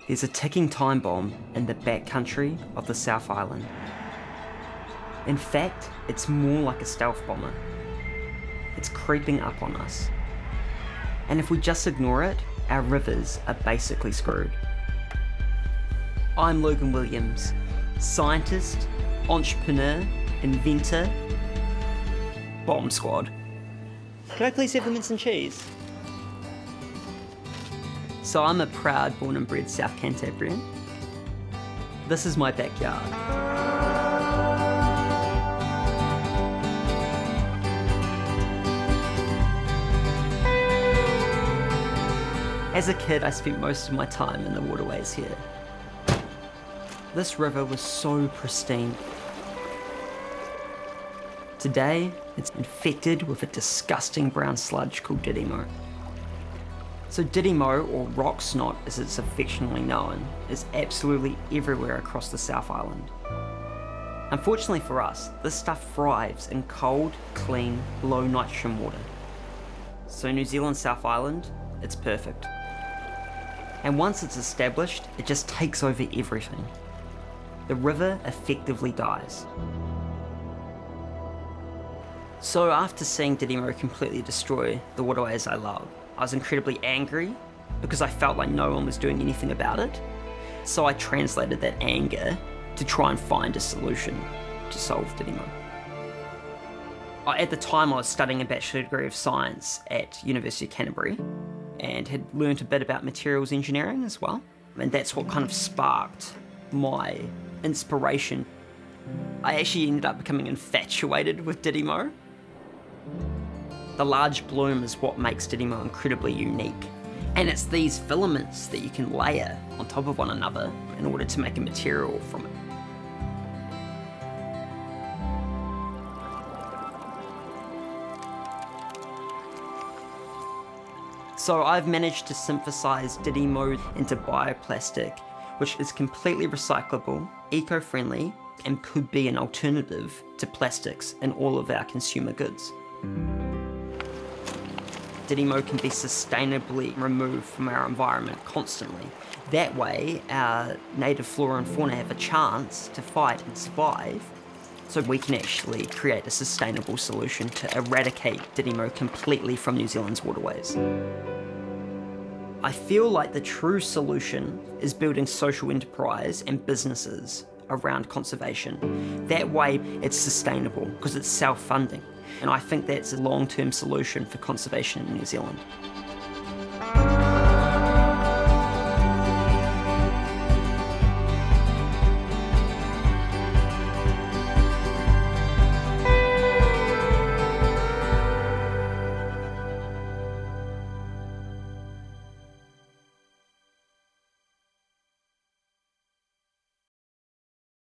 There's a ticking time bomb in the backcountry of the South Island. In fact, it's more like a stealth bomber. It's creeping up on us. And if we just ignore it, our rivers are basically screwed. I'm Logan Williams, scientist, entrepreneur, inventor, bomb squad. Can I please have the mince and cheese? So I'm a proud born and bred South Cantabrian. This is my backyard. As a kid, I spent most of my time in the waterways here. This river was so pristine. Today, it's infected with a disgusting brown sludge called didymo. So didymo, or rock snot as it's affectionately known, is absolutely everywhere across the South Island. Unfortunately for us, this stuff thrives in cold, clean, low nitrogen water. So New Zealand's South Island, it's perfect. And once it's established, it just takes over everything. The river effectively dies. So after seeing didymo completely destroy the waterways I love, I was incredibly angry because I felt like no one was doing anything about it. So I translated that anger to try and find a solution to solve didymo. At the time I was studying a bachelor degree of science at University of Canterbury and had learnt a bit about materials engineering as well. And that's what kind of sparked my inspiration. I actually ended up becoming infatuated with didymo. The large bloom is what makes didymo incredibly unique. And it's these filaments that you can layer on top of one another in order to make a material from it. So I've managed to synthesize didymo into bioplastic, which is completely recyclable, eco-friendly, and could be an alternative to plastics in all of our consumer goods. Didymo can be sustainably removed from our environment constantly. That way, our native flora and fauna have a chance to fight and survive, so we can actually create a sustainable solution to eradicate didymo completely from New Zealand's waterways. I feel like the true solution is building social enterprise and businesses around conservation. That way it's sustainable because it's self-funding. And I think that's a long-term solution for conservation in New Zealand.